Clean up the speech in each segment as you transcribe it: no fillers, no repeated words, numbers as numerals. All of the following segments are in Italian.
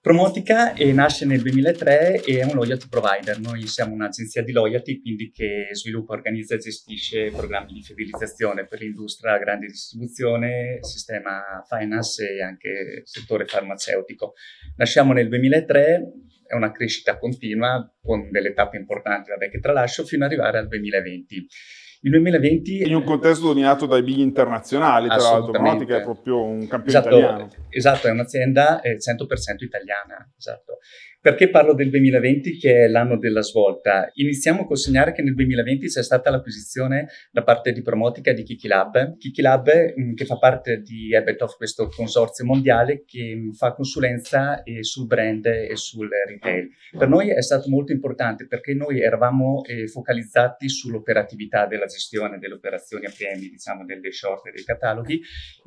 Promotica nasce nel 2003 e è un loyalty provider. Noi siamo un'agenzia di loyalty, quindi che sviluppa, organizza e gestisce programmi di fidelizzazione per l'industria, grande distribuzione, sistema finance e anche settore farmaceutico. Nasciamo nel 2003, è una crescita continua con delle tappe importanti, vabbè, che tralascio, fino ad arrivare al 2020. Il 2020 in un contesto dominato dai big internazionali, tra l'altro, Promotica è proprio un campione italiano. Esatto, è un'azienda 100% italiana, esatto. Perché parlo del 2020 che è l'anno della svolta? Iniziamo col segnare che nel 2020 c'è stata l'acquisizione da parte di Promotica di Kikilab. Kikilab che fa parte di Ebetov, questo consorzio mondiale che fa consulenza sul brand e sul retail. Per noi è stato molto importante perché noi eravamo focalizzati sull'operatività della gestione delle operazioni APM, diciamo delle short e dei cataloghi.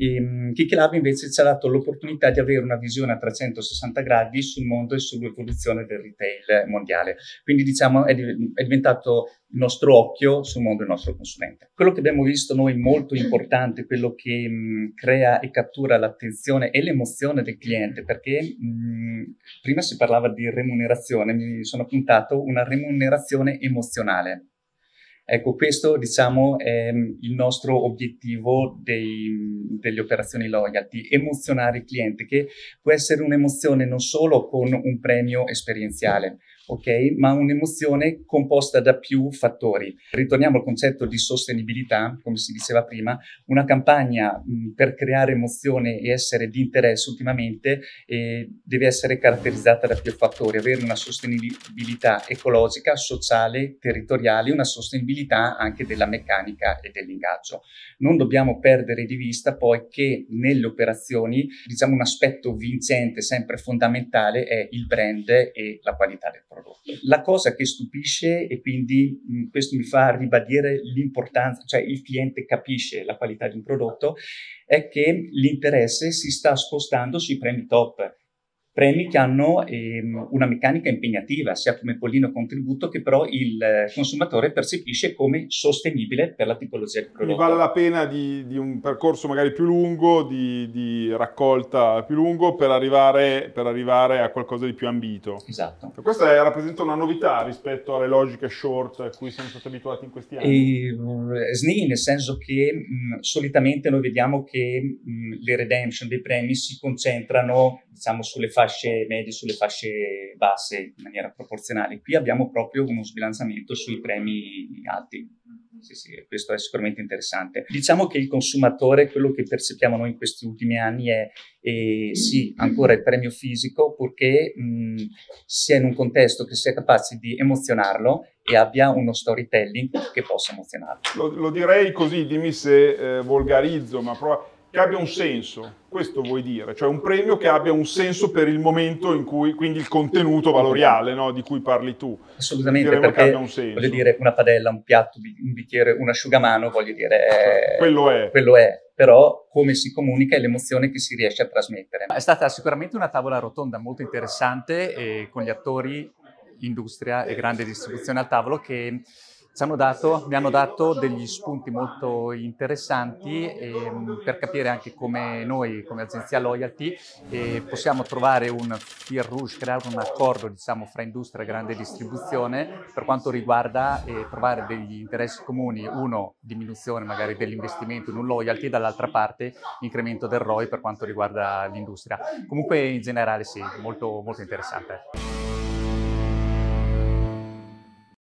Kikilab invece ci ha dato l'opportunità di avere una visione a 360 gradi sul mondo e sull'evoluzione del retail mondiale. Quindi diciamo è diventato il nostro occhio sul mondo del nostro consulente. Quello che abbiamo visto noi molto importante, quello che crea e cattura l'attenzione e l'emozione del cliente, perché prima si parlava di remunerazione, mi sono appuntato una remunerazione emozionale. Ecco, questo diciamo è il nostro obiettivo delle operazioni loyalty, emozionare il cliente, che può essere un'emozione non solo con un premio esperienziale, ok? Ma un'emozione composta da più fattori. Ritorniamo al concetto di sostenibilità, come si diceva prima, una campagna per creare emozione e essere di interesse ultimamente deve essere caratterizzata da più fattori, avere una sostenibilità ecologica, sociale, territoriale, una sostenibilità anche della meccanica e dell'ingaggio. Non dobbiamo perdere di vista poi che nelle operazioni, diciamo, un aspetto vincente, sempre fondamentale, è il brand e la qualità del prodotto. La cosa che stupisce, e quindi questo mi fa ribadire l'importanza, cioè il cliente capisce la qualità di un prodotto, è che l'interesse si sta spostando sui premi top. Premi che hanno una meccanica impegnativa, sia come pollino contributo, che però il consumatore percepisce come sostenibile per la tipologia di prodotto. Quindi vale la pena di un percorso magari più lungo, di raccolta più lungo, per arrivare a qualcosa di più ambito. Esatto. Questa rappresenta una novità rispetto alle logiche short a cui siamo stati abituati in questi anni. SNI, nel senso che solitamente noi vediamo che le redemption dei premi si concentrano, diciamo, sulle fasce medie, sulle fasce basse in maniera proporzionale. Qui abbiamo proprio uno sbilanciamento sui premi alti. Sì, questo è sicuramente interessante. Diciamo che il consumatore, quello che percepiamo noi in questi ultimi anni è sì, ancora il premio fisico, purché sia in un contesto che sia capace di emozionarlo e abbia uno storytelling che possa emozionarlo. Lo direi così, dimmi se volgarizzo, ma che abbia un senso, questo vuoi dire, cioè un premio che abbia un senso per il momento in cui, quindi il contenuto valoriale, no, di cui parli tu. Assolutamente, perché che abbia un senso. Voglio dire, una padella, un piatto, un bicchiere, un asciugamano, voglio dire, quello è. Però come si comunica è l'emozione che si riesce a trasmettere. È stata sicuramente una tavola rotonda molto interessante con gli attori, industria e grande distribuzione al tavolo, che mi hanno dato degli spunti molto interessanti per capire anche come noi, come agenzia loyalty, possiamo trovare un fil rouge, creare un accordo, diciamo, fra industria e grande distribuzione per quanto riguarda trovare degli interessi comuni, uno, diminuzione magari dell'investimento in un loyalty, e dall'altra parte incremento del ROI per quanto riguarda l'industria. Comunque in generale sì, molto, molto interessante.